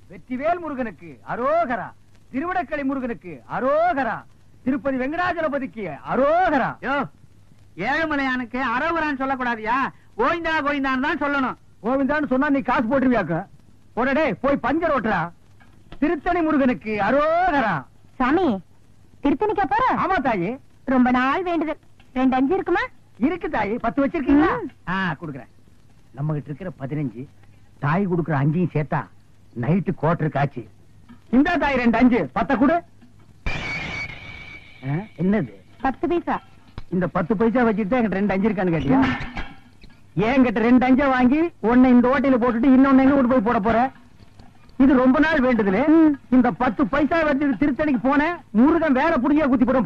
வெற்றிவேல் முருகனுக்கு அரோகரா, திருவிடக்கலை முருகனுக்கு அரோகரா, திருப்பதி வெங்கடாஜலபதிக்கு அரோகரா. ஏழுமலையானுக்கு அரோகரான்னு சொல்லக்கூடாதியா, கோவிந்தா கோவிந்தான்னு தான் சொல்லணும். கோவிந்தான்னு சொன்னா நீ காசு போட்டுருவியாக்க. போடடே போய் பஞ்சர் ஓட்டுறா. திருத்தணி முருகனுக்கு அரோகரா. சாமி திருத்தணிக்கா போற? ஆமா தாயி, ரொம்ப நாள் வேண்டுதல். 2 5 இருக்குமா? இருக்கு தாயி. 10 வச்சிருக்கீங்களா? குடுக்குறேன். நம்ம கிட்ட இருக்கிற 15, தாய் குடுக்குற 5 சேர்த்தா நைட்டு கோட்டருக்கு ஆச்சு. இந்த தாய் 2 5 10 கொடு. என்னது 10 பைசா? இந்த 10 பைசா வச்சுட்டு என்கிட்ட 2 5 இருக்கான்னு கேட்டியா? என்கிட்ட 2 5 வாங்கி ஒன்னு இந்த ஓட்டையில போட்டுட்டு இன்னொன்னு எங்க கொண்டு போய் போட போற? இது ரொம்ப நாள் வேண்டுதல். இந்த 10 பைசா வச்சு திருத்தணிக்கு போன முருகன் வேற புடியா குத்தி போடும்.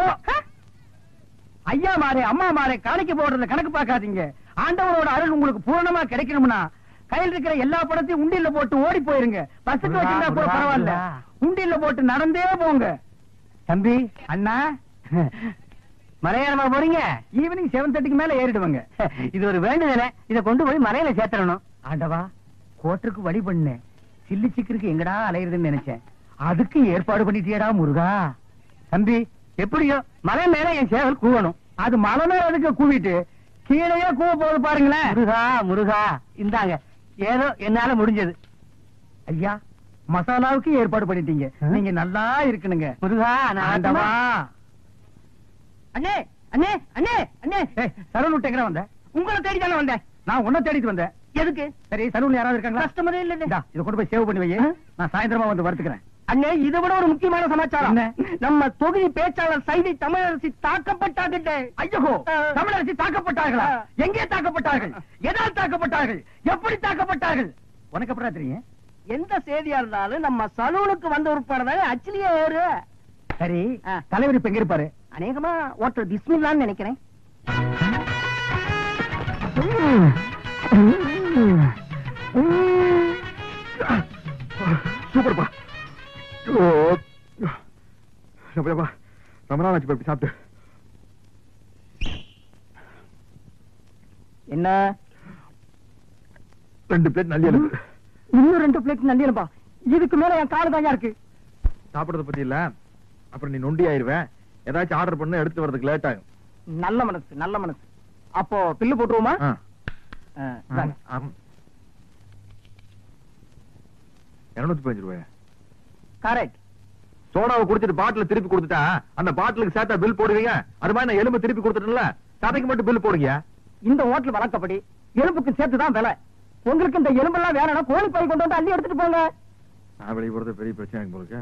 ஐயா மாறே அம்மா மாறே காணிக்க போடுறத கணக்கு பார்க்காதீங்க. ஆண்டவரோட அருள் உங்களுக்கு பூரணமா கிடைக்கணும்னா கையில் இருக்கிற எல்லா பணத்தையும் உண்டியல்ல போட்டு ஓடி போயிருங்க. பஸ்ஸுக்கு வச்சிருந்தா கூட பரவாயில்ல, உண்டியல்ல போட்டு நடந்தே போங்க. தம்பி அண்ணா மலையாளமா போறீங்க? ஈவினிங் 7:30க்கு மேல ஏறிடுவாங்க. இது ஒரு வேண்டுதல, இத கொண்டு போய் மலையில சேர்த்தரணும். ஆண்டவா, கோட்டருக்கு வழி பண்ண சில்லி சிக்கருக்கு எங்கடா அலையுதுன்னு நினைச்சேன். அதுக்கு ஏற்பாடு பண்ணிட்டியடா முருகா. தம்பி எப்படியோ மலை மேல என் சேவல் கூவணும். அது மலை மேல அதுக்கு கூவிட்டு கீழே கூவ போது பாருங்களேன். முருகா முருகா, இந்தாங்க ஏதோ என்னால முடிஞ்சது. ஐயா மசாலாவுக்கு ஏற்பாடு பண்ணிட்டீங்க, நீங்க நல்லா இருக்கணுங்க. முருகா ஆண்டவா. அண்ணே அண்ணே அண்ணே அண்ணே, சலூன் விட்டு எங்க வந்த? உங்களை தேடி தானே வந்தேன். நான் உன்னை தேடிட்டு வந்தேன். எதுக்கு? சரி, சலூன்ல யாராவது இருக்காங்களா? கஸ்டமரே இல்ல. இதை கொண்டு போய் சேவ் பண்ணி வை. நான் சாயந்தரமா வந்து வறுத்துக்கிறேன். அண்ணே, இதை விட ஒரு முக்கியமான சமாச்சாரம். நம்ம தொகுதி பேச்சாளர் சைதை தமிழரசி தாக்கப்பட்டாங்க. ஐயோ, தமிழரசி தாக்கப்பட்டார்களா? எங்கே தாக்கப்பட்டார்கள்? எதால் தாக்கப்பட்டார்கள்? எப்படி தாக்கப்பட்டார்கள்? உனக்கு எப்படி தெரியும்? எந்த செய்தியா இருந்தாலும் நம்ம சலூனுக்கு வந்த உட்படதான் அச்சிலியே ஏறு. சரி, தலைவர் இப்ப எங்க இருப்பாரு? அநேகமா ஓட்டர் பிஸ்மில்லான்னு நினைக்கிறேன். சூப்பர்ப்பா. ரொம்ப நாள் ஆச்சு சாப்பிட்டு. என்ன 2 பிளேட் நல்லி எலும்பு. இன்னும் 2 பிளேட் நல்லி எலும்பா? இதுக்கு மேல என் காலு தாயா இருக்கு. சாப்பிடறத பத்தி இல்ல, அப்புறம் நீ நொண்டி ஆயிருவேன். ஏதாச்சும் ஆர்டர் பண்ண எடுத்து வரதுக்கு லேட் ஆகும். நல்ல மனசு நல்ல மனசு. அப்போ பில்லு போட்டுருவோமா? 215 ரூபாய். கரெக்ட். சோடாவை குடிச்சிட்டு பாட்டில திருப்பி கொடுத்துட்டா அந்த பாட்டிலுக்கு சேர்த்தா பில் போடுவீங்க. அது மாதிரி நான் எலும்பு திருப்பி கொடுத்துட்டேன்ல, சதைக்கு மட்டும் பில் போடுங்க. இந்த ஹோட்டல் வழக்கப்படி எலும்புக்கு சேர்த்துதான் விலை. உங்களுக்கு இந்த எலும்பெல்லாம் வேணும்னா கோழி பை கொண்டு வந்து அள்ளி எடுத்துட்டு போங்க. நான் வெளியே போறது பெரிய பிரச்சனை உங்களுக்கு.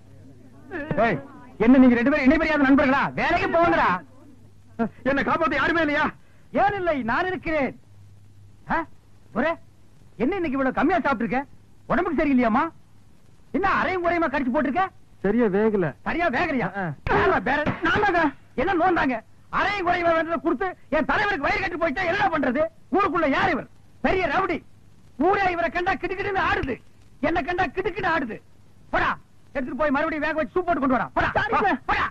என்ன நீங்க 2 பேரும் இணைபெரியாத நண்பர்களா? வேலைக்கு போங்கடா. என்ன காப்பாத்த யாருமே இல்லையா? ஏன் இல்லை, நான் இருக்கிறேன். என்ன இன்னைக்கு இவ்வளவு கம்மியா சாப்பிட்டு? உடம்புக்கு சரியில்லையாமா? என்ன அரையும் குறையுமா கடிச்சு போட்டிருக்க? சரியா வேகல. சரியா வேகலையா? என்ன நோந்தாங்க? அரையும் குறையுமா கொடுத்து என் தலைவருக்கு வயிறு கட்டி போயிட்டா என்ன பண்றது? ஊருக்குள்ள யார் இவர்? பெரிய ரவுடி. ஊரே இவரை கண்டா கிடுக்கிட்டு ஆடுது, என்ன கண்டா கிடுக்கிட்டு ஆடுது. போடா, எடுத்துட்டு போய் மறுபடியும் வேக வச்சு சூப் போட்டு கொண்டு வரா. போடா.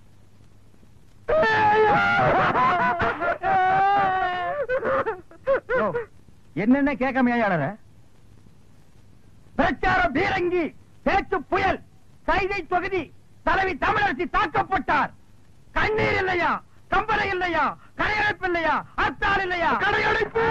என்னென்ன கேட்காம ஆளற? பிரச்சார பீரங்கி, பேச்சு புயல், கைதை தொகுதி தலைவி தமிழரசி தாக்கப்பட்டார். கண்ணீர் இல்லையா? கம்பளை இல்லையா? கடையடைப்பு இல்லையா? அத்தால் இல்லையா? கடையடைப்பு.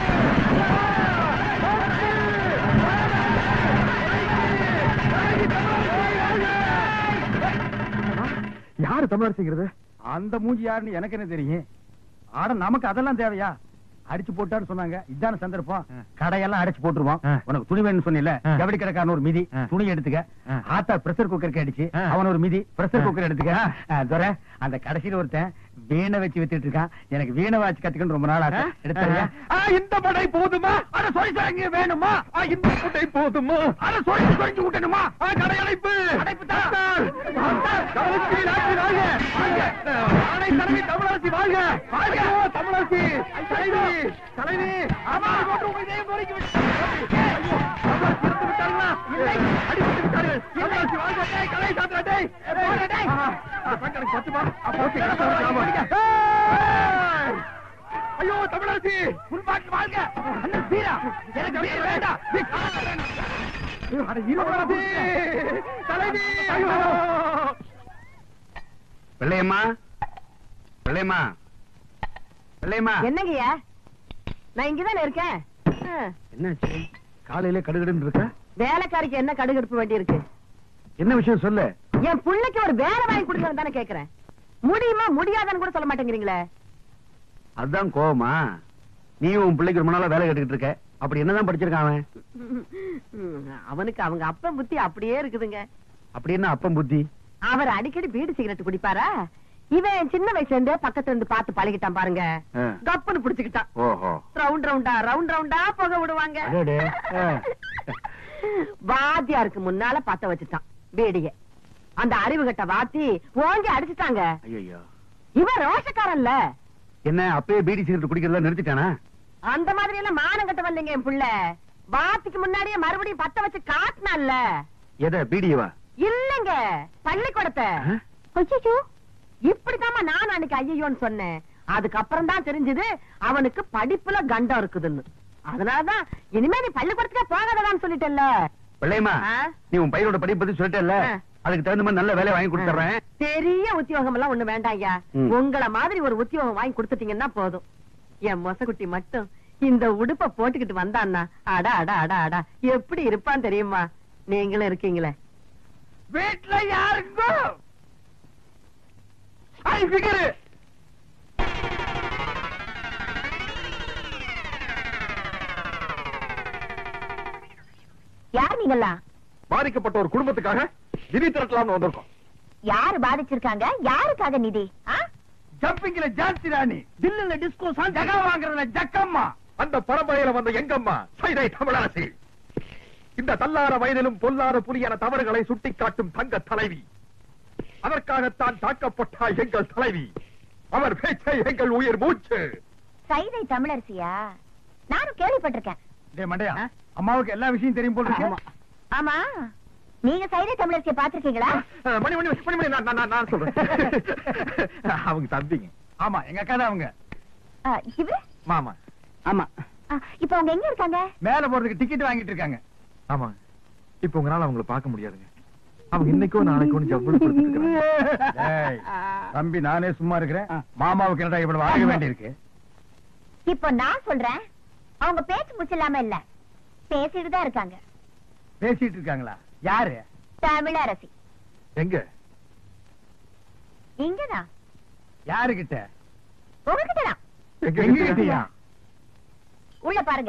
யாரு தமிழரசிங்கிறது? அந்த மூஞ்சி யாருன்னு எனக்கு என்ன தெரியும்? ஆட நமக்கு அதெல்லாம் தேவையா? அடிச்சு போட்டான்னு சொன்னாங்க, இதான சந்தர்ப்பம். கடையெல்லாம் அடிச்சு போட்டுருவோம். உனக்கு துணி வேணும்னு சொன்னில, ஜவுளி கடைக்காரன் ஒரு மிதி, துணி எடுத்துக்க. ஆத்தா பிரஷர் குக்கருக்கு அடிச்சு அவன் ஒரு மிதி, பிரஷர் குக்கர் எடுத்துக்க. அந்த கடைசியில ஒருத்தன் வீணை வச்சு வித்துட்டு இருக்கான். எனக்கு வீணை வாச்சு கத்துக்கணும் ரொம்ப நாள் ஆசை. எடுத்துறியா? இந்த படை போதுமா? அத சொல்லி வேணுமா? இந்த படை போதுமா? அத சொல்லி விட்டணுமா? கடையடைப்பு. தமிழரசி வாழ்க! தமிழரசி தலைவி! ஐயோ தமிழரசி வாழ்க! எனக்கு வேண்டாம். பிள்ளையம்மா பிள்ளையம்மா பிள்ளையம்மா. என்னங்கய்யா, நான் இங்கதானே இருக்கேன். என்னாச்சு? காலையில கடுகடுன்னு இருக்க? வேலைக்காரிக்கு என்ன கடுகடுப்பு வேண்டி இருக்கு? என்ன விஷயம் சொல்லு. என் பிள்ளைக்கு ஒரு வேலை வாங்கி கொடுக்கணும் தானே கேக்குறேன். முடியுமா முடியாதான்னு கூட சொல்ல மாட்டேங்கிறீங்களே. அதுதான் கோவமா? நீ உன் பிள்ளைக்கு ரொம்ப நாளா வேலை கேட்டுக்கிட்டு இருக்க. அப்படி என்னதான் படிச்சிருக்கான் அவன்? அவனுக்கு அவங்க அப்பன் புத்தி அப்படியே இருக்குதுங்க. அப்படி என்ன அப்பன் புத்தி? அவர் அடிக்கடி பீடி சிகரெட் குடிப்பாரா? இவன் சின்ன வயசுல இருந்தே பக்கத்துல இருந்து பார்த்து பழகிட்டான் பாருங்க. கப்புன்னு புடிச்சுக்கிட்டான். ஓஹோ. ரவுண்ட் ரவுண்டா புகை விடுவாங்க. வாத்தியாருக்கு முன்னால பத்த வச்சுட்டான் பீடிய. அந்த அறிவு கட்ட வாத்தி ஓங்கி அடிச்சுட்டாங்க. ஐயோ. இவன் ரோஷக்காரன்ல. என்ன அப்பயே பீடி சிகரெட் குடிக்கிறதா நிறுத்திட்டானா? அந்த மாதிரி எல்லாம் மானம் கட்ட வரலைங்க என் புள்ள. வாத்திக்கு முன்னாடியே மறுபடியும் பத்த வச்சு காட்டினான்ல. எதை? பீடியவா? இல்லங்க, பள்ளிக்கூடத்தை. ஐயோ, இப்படித்தாமா நான் அன்னைக்கு ஐயோன்னு சொன்னேன். அதுக்கப்புறம் தான் தெரிஞ்சது அவனுக்கு படிப்புல கண்டம் இருக்குதுன்னு. அதனாலதான் இனிமே நீ பள்ளிக்கூடத்துக்கே போகாததான்னு சொல்லிட்டேல்ல. பிள்ளையம்மா, நீ உன் பையனோட படிப்பு பத்தி சொல்லிட்டேல்ல, அதுக்கு தகுந்த மாதிரி நல்ல வேலையை வாங்கி கொடுத்துறேன். பெரிய உத்தியோகம் எல்லாம் ஒண்ணு வேண்டாம் ஐயா. உங்கள மாதிரி ஒரு உத்தியோகம் வாங்கி கொடுத்துட்டீங்கன்னா போதும். என் மொசகுட்டி மட்டும் இந்த உடுப்ப போட்டுக்கிட்டு வந்தான்னா அடா அடா அடா அடா எப்படி இருப்பான் தெரியுமா? நீங்களும் இருக்கீங்களே. வீட்டுல யாருக்கும் யார் நீங்களா? பாதிக்கப்பட்ட ஒரு குடும்பத்துக்காக நிதி திரட்டலாம்னு வந்திருக்கோம். யாரு பாதிச்சிருக்காங்க? யாருக்காக நிதி? ஜம்பிங்ல ஜான்சி ராணி, தில்லுல டிஸ்கோ சாங், ஜகா வாங்குறதுல ஜக்கம்மா. அந்த பரம்பரையில வந்த எங்கம்மா சைதை தமிழரசி. இந்த தள்ளார வயதிலும் பொல்லாத புலியான தவறுகளை சுட்டிக்காட்டும் தங்க தலைவி. அதற்காகத்தான் தாக்கப்பட்டால் எங்கள் தலைவி. அவர் பேச்சை எங்கள் உயிர் மூச்சு. சைதை தமிழரசியா? நானும் கேள்விப்பட்டிருக்கேன். டேய் மண்டையா, அம்மாவுக்கு எல்லா விஷயம் தெரியும் போல இருக்கு. ஆமா, நீங்க சைதை தமிழரசியை பாத்திருக்கீங்களா? மணி மணி மணி மணி நான் சொல்றேன். அவங்க தம்பிங்க. ஆமா, எங்க அக்கா தான் அவங்க. இவரு? மாமா. ஆமா. இப்ப அவங்க எங்க இருக்காங்க? மேல போறதுக்கு டிக்கெட் வாங்கிட்டு இருக்காங்க. ஆமா, இப்ப உங்களால அவங்களை பார்க்க முடியாதுங்க. அவங்க இன்னைக்கோ நாளைக்கோ ஜவ்வளவு கொடுத்துட்டு இருக்காங்க. தம்பி, நானே சும்மா இருக்கிறேன். மாமாவுக்கு என்னடா இவ்வளவு வாங்க வேண்டி இருக்கு? இப்போ நான் சொல்றேன், அவங்க பேச்சு முச்சில்லாம இல்ல, பேசிட்டு தான் இருக்காங்க. பேசிட்டு இருக்காங்களா? யாரு? தமிழரசி. எங்க? இங்கதான். யாருகிட்ட? உங்ககிட்டதான். எங்க கிட்டயா? உள்ள பாருங்க.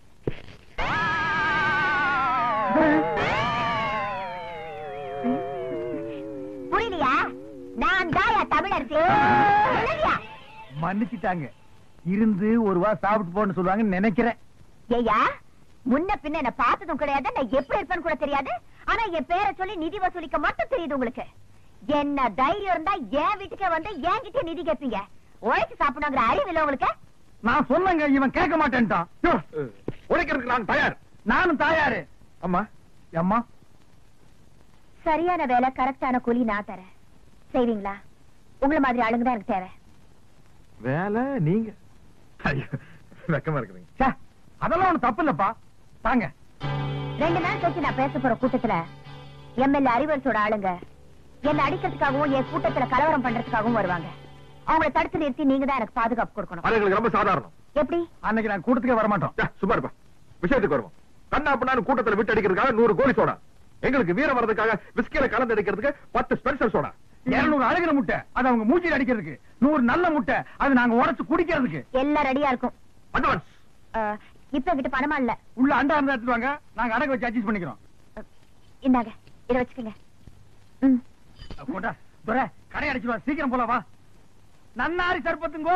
புரியலையா? நான் தாயா தமிழரசி. மன்னிச்சுட்டாங்க. இருந்து ஒரு வா சாப்பிட்டு போன்னு சொல்லுவாங்கன்னு நினைக்கிறேன். ஏயா, முன்ன பின்ன என்ன பார்த்ததும் கிடையாது, நான் எப்படி இருப்பேன்னு கூட தெரியாது. ஆனா என் பேரை சொல்லி நிதி வசூலிக்க மட்டும் தெரியுது உங்களுக்கு. என்ன தைரியம் இருந்தா என் வீட்டுக்கே வந்து என்கிட்ட நிதி கேட்பீங்க. உழைச்சு சாப்பிடணுங்கிற அறிவு இல்ல உங்களுக்கு? நான் சொன்னங்க, இவன் கேட்க மாட்டேன்ட்டான். உழைக்கிறதுக்கு நான் தயார். நானும் தயாரு. அம்மா. அம்மா, சரியான வேலை கரெக்டான கூலி நான் தரேன். செய்வீங்களா? உங்களை மாதிரி ஆளுங்க தான் எனக்கு தேவை. வேலை நீங்க? வெக்கமா இருக்குதுங்க. அதெல்லாம் ஒண்ணு தப்பு இல்லப்பா. தாங்க. 2 நாள் கழிச்சு நான் பேச போற கூட்டத்துல எம்எல்ஏ அறிவரசோட ஆளுங்க என்ன அடிக்கிறதுக்காகவும் என் கூட்டத்துல கலவரம் பண்றதுக்காகவும் வருவாங்க. அவங்களை தடுத்து நிறுத்தி நீங்க தான் எனக்கு பாதுகாப்பு கொடுக்கணும். அது எங்களுக்கு ரொம்ப சாதாரணம். எப்படி? அன்னைக்கு நான் கூட்டத்துக்கே வர மாட்டோம். சும்மா இருப்பா. விஷயத்துக்கு வருவோம். கண்ணா பண்ணான்னு கூட்டத்துல விட்டு அடிக்கிறதுக்காக 100 கோலி சோடா, எங்களுக்கு வீரம் வர்றதுக்காக விஸ்கில கலந்து அடிக்கிறதுக்கு 10 ஸ்பெஷல் சோடா, 200 அழுகிற முட்டை அது அவங்க மூச்சில் அடிக்கிறதுக்கு, 100 நல்ல முட்டை அது நாங்க உடைச்சு குடிக்கிறதுக்கு. எல்லாம் ரெடியா இருக்கும். அட்வான்ஸ். இப்ப கிட்ட பணமா இல்ல. உள்ள அண்டா இருந்தா எடுத்துவாங்க, நாங்க அடகு வச்சு அட்ஜஸ்ட் பண்ணிக்கிறோம். இந்தாங்க, இத வச்சுக்கங்க. போட்டா துரை கடை அடிச்சுவா. சீக்கிரம் போல வா. நன்னாரி சர்பத்துங்கோ.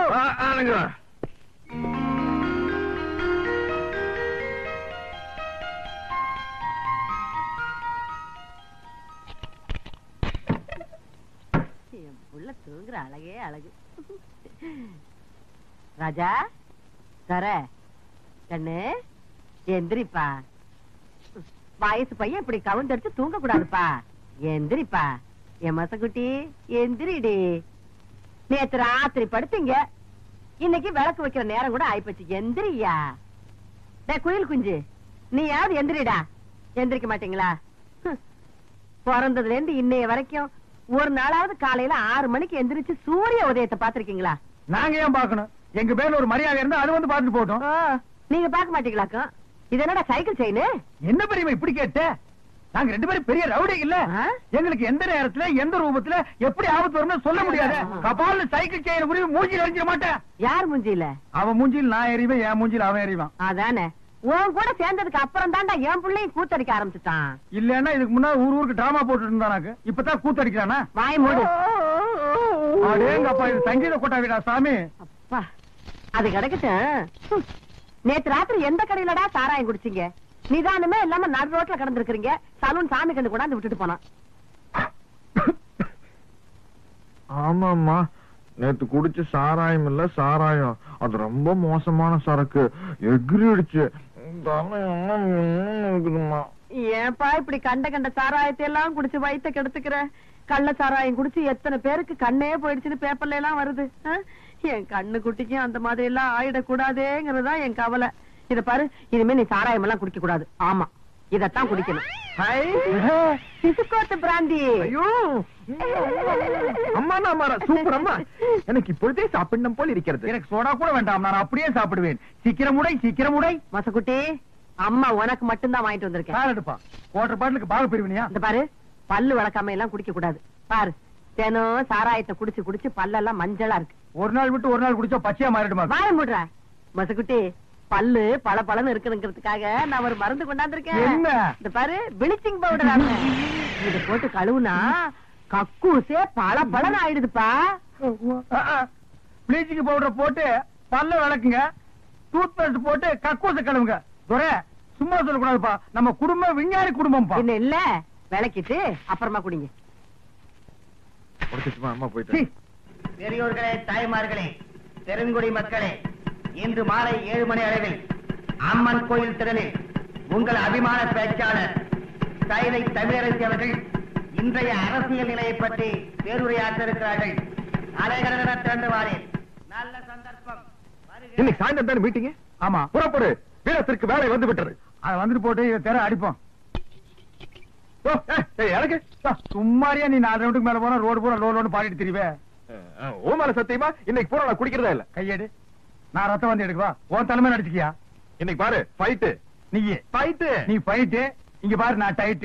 புள்ள தூங்குற அழகே அழகு. ராஜா தர கண்ணு எந்திரிப்பா. வயசு பையன் இப்படி கவுந்தடிச்சு தூங்க கூடாதுப்பா. எந்திரிப்பா என் மசக்குட்டி, எந்திரிடி. நேத்து ராத்திரி படுத்தீங்க, இன்னைக்கு விளக்கு வைக்கிற நேரம் கூட ஆயிப்போச்சு. எந்திரியா குயில் குஞ்சு, நீ யாவது எந்திரிடா. எந்திரிக்க மாட்டீங்களா? பிறந்ததுல இருந்து இன்னைய வரைக்கும் ஒரு நாளாவது காலையில 6 மணிக்கு எந்திரிச்சு சூரிய உதயத்தை பாத்திருக்கீங்களா? நாங்க ஏன் பாக்கணும்? எங்க பேர்ல ஒரு மரியாதை இருந்தா அது வந்து பாத்துட்டு போட்டோம். நீங்க பாக்க மாட்டீங்களாக்கும்? இது என்னடா சைக்கிள் செயின்? என்ன பெரியமா இப்படி கேட்ட? நாங்க 2 பேரும் பெரிய ரவுடி இல்ல. எங்களுக்கு எந்த நேரத்துல எந்த ரூபத்துல எப்படி ஆபத்து வரும்னு சொல்ல முடியாது. கபால்ல சைக்கிள் செயின் புரிய மூஞ்சில எரிஞ்சிட மாட்டேன். யார் மூஞ்சில? அவன் மூஞ்சில நான் எறிவேன், என் மூஞ்சில அவன் எறிவான். அதானே. உன் கூட சேர்ந்ததுக்கு அப்புறம் தான்டா என் பிள்ளையும் கூத்தடிக்க ஆரம்பிச்சுட்டான். இல்லன்னா இதுக்கு முன்னாடி ஊருக்கு டிராமா போட்டு இருந்தானாக்கு, இப்பதான் கூத்தடிக்கிறானா? வாய் மூடு. அடேங்கப்பா, இது சங்கீத கொட்டாவிடா சாமி. அப்பா, அது கிடைக்கட்டும். நேத்து ராத்திரி எந்த கடையிலடா சாராயம் குடிச்சீங்க? நிதானமே இல்லாம நடு ரோட்ல கிடந்திருக்கீங்க. சலூன் சாமி கண்டு கொண்டாந்து விட்டுட்டு போனான். ஆமாம்மா, நேத்து குடிச்ச சாராயம் இல்ல சாராயம், அது ரொம்ப மோசமான சரக்கு, எகிரிடுச்சு. ஏன்பா இப்படி கண்ட கண்ட சாராயத்தை எல்லாம் குடிச்சு வயித்த கெடுத்துக்கிற? கள்ள சாராயம் குடிச்சு எத்தனை பேருக்கு கண்ணே போயிடுச்சுன்னு பேப்பர்ல எல்லாம் வருது. என் கண்ணு குட்டிக்கும் அந்த மாதிரி எல்லாம் ஆயிடக்கூடாதேங்கிறதா என் கவலை. இத பாரு, இனிமே நீ சாராயம் எல்லாம் குடிக்க கூடாது. ஆமா, இதத்தான் குடிக்கணும். சிசுக்கோத்து பிராந்தி. ஐயோ அம்மா, சூப்பர் அம்மா, எனக்கு இப்பொழுதே சாப்பிடணும் போல் இருக்கிறது. எனக்கு சோடா கூட வேண்டாம், நான் அப்படியே சாப்பிடுவேன். சீக்கிரம் உடை, சீக்கிரம் உடை. மசக்குட்டி, அம்மா உனக்கு மட்டும்தான் வாங்கிட்டு வந்திருக்கேன். பால் எடுப்பா. குவார்டர் பாட்டிலுக்கு பாக பிரிவினியா? இந்த பாரு, பல்லு வளர்க்காம எல்லாம் குடிக்க கூடாது. பாரு, தினம் சாராயத்தை குடிச்சு குடிச்சு பல்லெல்லாம் மஞ்சளா இருக்கு. ஒரு நாள் விட்டு ஒரு நாள் குடிச்சா பச்சையா மாறிடுமா? வாய மூடுற மசக்குட்டி. பல்லு பல பலன்னு இருக்குங்கிறதுக்காக நான் ஒரு மருந்து கொண்டாந்துருக்கேன். என்ன? இந்த பாரு, பிளீச்சிங் பவுடர். இத போட்டு கழுவுனா கக்கூசே பல பலன்னு ஆயிடுதுப்பா. பிளீச்சிங் பவுடர் போட்டு பல்ல விளக்குங்க, டூத் பேஸ்ட் போட்டு கக்கூச கழுவுங்க. துரை, சும்மா சொல்லக்கூடாதுப்பா, நம்ம குடும்பம் விஞ்ஞானி குடும்பம். என்ன இல்ல, விளக்கிட்டு அப்புறமா குடிங்க. அம்மா போயிட்டு. பெரியோர்களே, தாய்மார்களே, பெருங்குடி மக்களே, இன்று மாலை 7 மணி அளவில் அம்மன் கோயில் திடலில் உங்கள் அபிமான பேச்சாளர் சைதை தமிழரசி அவர்கள் இன்றைய அரசியல் நிலையை பற்றி பேருரையாற்ற இருக்கிறார்கள். அலைகள திறந்து வாரேன். நல்ல சந்தர்ப்பம். இன்னைக்கு சாயந்தரம் தானே மீட்டிங்? ஆமா, புறப்படு. வீரத்திற்கு வேலை வந்து விட்டது. அதை வந்துட்டு போட்டு இதை தெர அடிப்போம். எனக்கு சும்மாரியா நீ 4 ரவுண்டுக்கு மேல போனா ரோடு பூரா லோன்னு பாடிட்டு தெரிவே. ஓ மேல சத்தியமா இன்னைக்கு பூரா நான் குடிக்கிறதா இல்ல. கையெடு, நான் ரத்தம் வந்து எடுக்குவா. உன் தலைமை நடிச்சுக்கியா? இன்னைக்கு பாரு, ஃபைட். நீ ஃபைட், நீ ஃபைட். இங்க பாரு, நான் டைட்.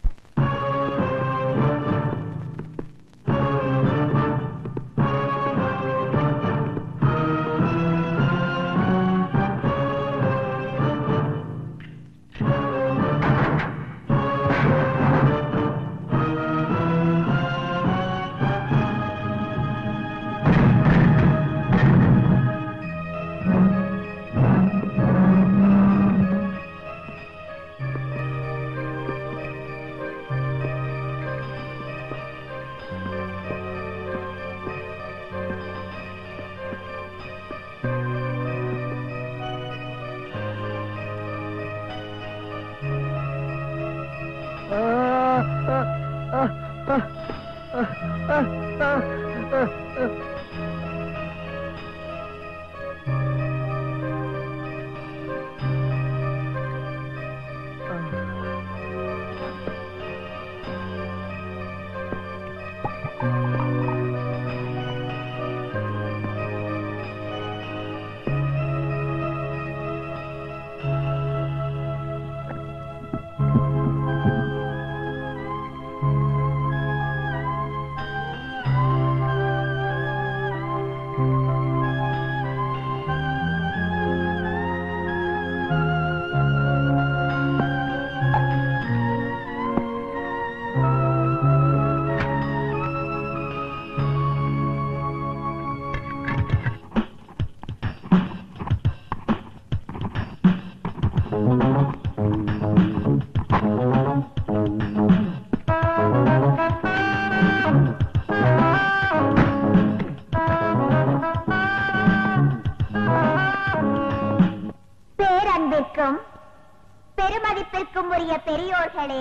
பேரன்பிற்கும் பெருமதிப்பிற்கும் உரிய பெரியோர்களே,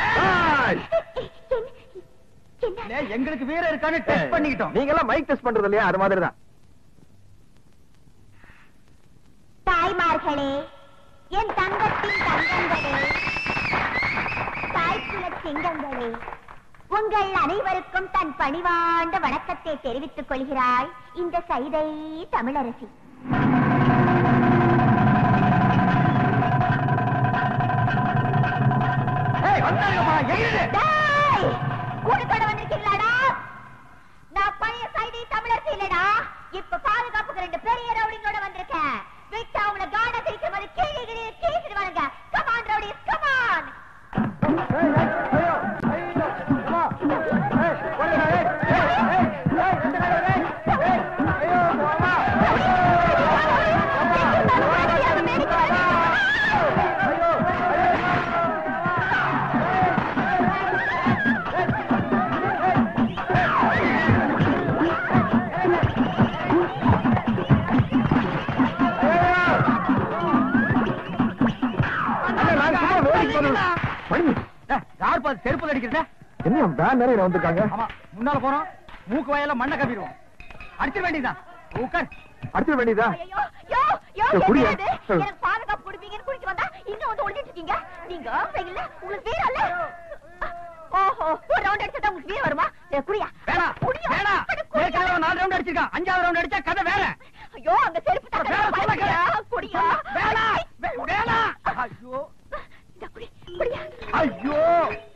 எங்களுக்கு வீரம் இருக்கான்னு டெஸ்ட் பண்ணிக்கிட்டோம். நீங்க எல்லாம் மைக் டெஸ்ட் பண்றது இல்லையா? அது மாதிரிதான். தாய்மார்களே, என் தங்கத்தின் தங்கங்களே, சிங்கங்களே, உங்கள் அனைவருக்கும் தன் பணிவாண்ட வணக்கத்தை தெரிவித்துக் கொள்கிறாள் இந்த சைதை தமிழரசி. கூட்டத்தோட வந்திருக்கீங்களாடா? நான் பழைய சைதை தமிழரசி இல்லடா. இப்ப பாதுகாப்புக்கு 2 பெரிய ரவுடிங்களோட வந்திருக்கேன். விட்டு அவங்கள காட தெரிக்கும் போது கீழே கீழிடுவானுங்க. Come on rowdies, come on. செருப்பு அடிக்கிறத என்ன வேன் நிறைய வந்திருக்காங்க. முன்னால போறோம், மூக்கு வாயில மண்ணை கவிடுவோம். அடிச்சிட வேண்டியதான். அடிச்சிட வேண்டியதா? எனக்கு பாதுகாப்பு கொடுப்பீங்கன்னு குடிச்சு வந்தா இங்க வந்து ஒளிஞ்சிட்டு இருக்கீங்க. நீங்க இல்ல உங்களுக்கு வீர இல்ல. ஓஹோ, ஒரு ரவுண்ட் அடிச்சா உங்களுக்கு வீர வருமா? குடியா வேணாம், வேணாம். ஏற்கனவே 4 ரவுண்ட் அடிச்சிருக்கான். 5வது ரவுண்ட் அடிச்சா கதை வேற. ஐயோ, அந்த செருப்பு தட்டா குடியா. வேணாம், வேணாம். ஐயோ, குடியா. ஐயோ.